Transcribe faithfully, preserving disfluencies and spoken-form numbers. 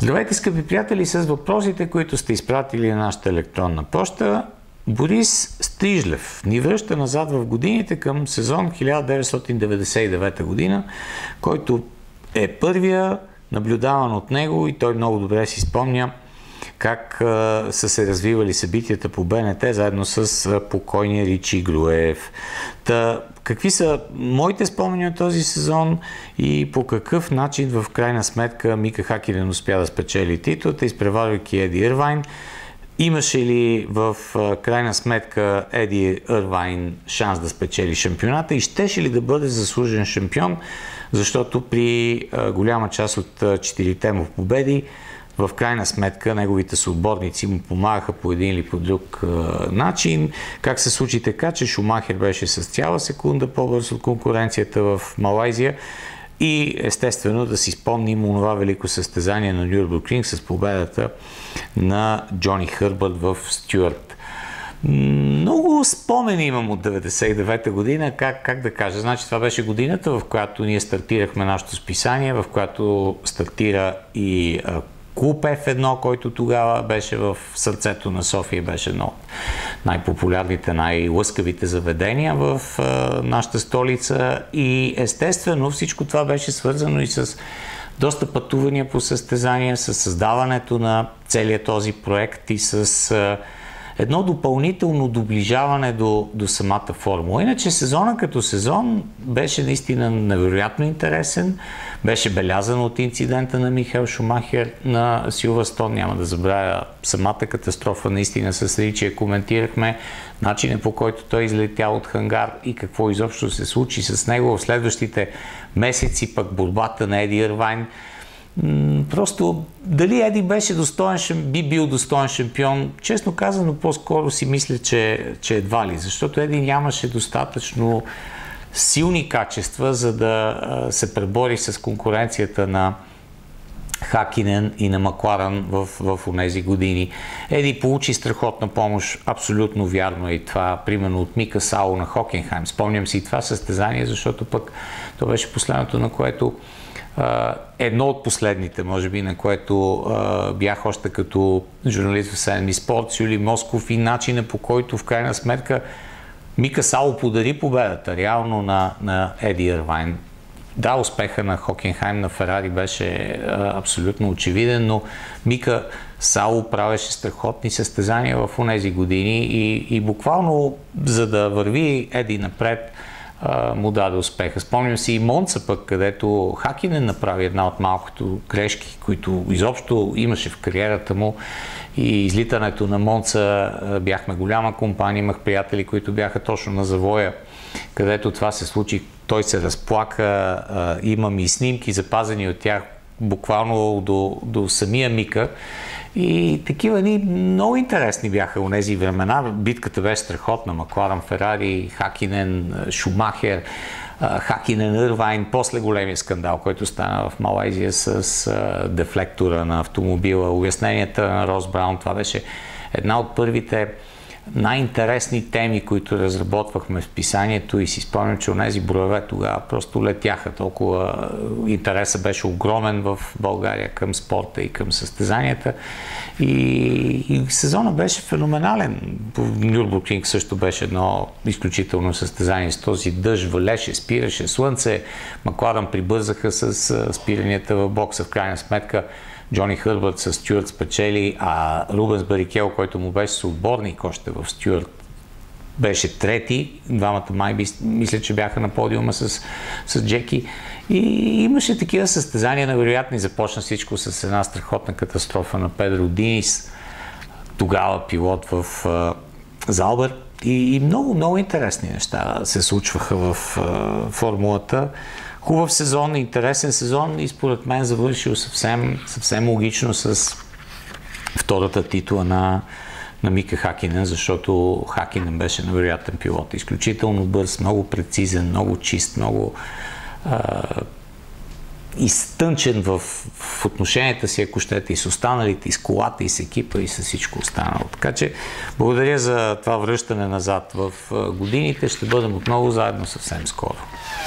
Здравейте, скъпи приятели, с въпросите, които сте изпратили на нашата електронна поща. Борис Стрижлев ни връща назад в годините към сезон хиляда деветстотин деветдесет и девета година, който е първия, наблюдаван от него, и той много добре си спомня как а, са се развивали събитията по БНТ заедно с а, покойния Ричи Груев. Та, какви са моите спомени от този сезон и по какъв начин в крайна сметка Мика Хакинен успя да спечели титлата, изпреварвайки Еди Ирвайн? Имаше ли в а, крайна сметка Еди Ирвайн шанс да спечели шампионата и щеше ли да бъде заслужен шампион, защото при а, голяма част от а, четирите му победи в крайна сметка неговите съотборници му помагаха по един или по друг а, начин. Как се случи така, че Шумахер беше с цяла секунда по-бърз от конкуренцията в Малайзия? И естествено да си спомним онова велико състезание на Нюрбургринг с победата на Джони Хърбърт в Стюарт. Много спомени имам от деветдесет и девета година, как, как да кажа. Значи това беше годината, в която ние стартирахме нашето списание, в която стартира и а, Клуб Еф едно, който тогава беше в сърцето на София, беше едно от най-популярните, най-лъскавите заведения в а, нашата столица. И естествено всичко това беше свързано и с доста пътувания по състезания, с създаването на целият този проект и с а, едно допълнително доближаване до, до самата формула. Иначе сезона като сезон беше наистина невероятно интересен. Беше белязан от инцидента на Михаел Шумахер на Силверстоун. Няма да забравя самата катастрофа наистина с Ричи. Коментирахме начинът, по който той излетя от хангар и какво изобщо се случи с него в следващите месеци, пък борбата на Еди Ирвайн. Просто дали Еди беше достоен, би бил достоен шампион, честно казано, по-скоро си мисля, че, че едва ли, защото Еди нямаше достатъчно силни качества, за да се пребори с конкуренцията на Хакинен и на Макларен в, в тези години. Еди получи страхотна помощ, абсолютно вярно е и това, примерно от Мика Сало на Хокенхайм. Спомням си и това състезание, защото пък то беше последното, на което Uh, едно от последните, може би, на което uh, бях още като журналист в Седми Спорт, Юли Москов, и начина, по който в крайна сметка Мика Сало подари победата реално на, на Еди Ирвайн. Да, успеха на Хокенхайм, на Ферари беше uh, абсолютно очевиден, но Мика Сало правеше страхотни състезания в онези години и, и буквално, за да върви Еди напред, му даде успеха. Спомням си и Монца пък, където Хакинен направи една от малкото грешки, които изобщо имаше в кариерата му, и излитането на Монца, бяхме голяма компания, имах приятели, които бяха точно на завоя, където това се случи. Той се разплака, имам и снимки запазени от тях буквално до, до самия Мика. И такива ни много интересни бяха онези времена. Битката беше страхотна. Макларен, Ферари, Хакинен, Шумахер, Хакинен, Ирвайн, после големия скандал, който стана в Малайзия с дефлектора на автомобила, обясненията на Рос Браун. Това беше една от първите най-интересни теми, които разработвахме в писанието, и си спомням, че онези броеве тогава просто летяха. Толкова интересът беше огромен в България към спорта и към състезанията. И, и сезона беше феноменален. Нюрбургринг също беше едно изключително състезание с този дъжд, валеше, спираше слънце. Макларен прибързаха с спиранията в бокса. В крайна сметка Джони Хърбърт с Стюарт спечели, а Рубенс Барикело, който му беше съотборник още в Стюарт, беше трети. Двамата майби, мисля, че бяха на подиума с, с Джеки. И имаше такива състезания невероятни. Започна всичко с една страхотна катастрофа на Педро Динис, тогава пилот в uh, Залбер. И, и много, много интересни неща се случваха в uh, формулата. Хубав сезон, интересен сезон, и според мен завършил съвсем, съвсем логично с втората титла на, на Мика Хакинен, защото Хакинен беше невероятен пилот. Изключително бърз, много прецизен, много чист, много а, изтънчен в, в отношенията си, ако щете, и с останалите, и с колата, и с екипа, и с всичко останало. Така че благодаря за това връщане назад в годините. Ще бъдем отново заедно съвсем скоро.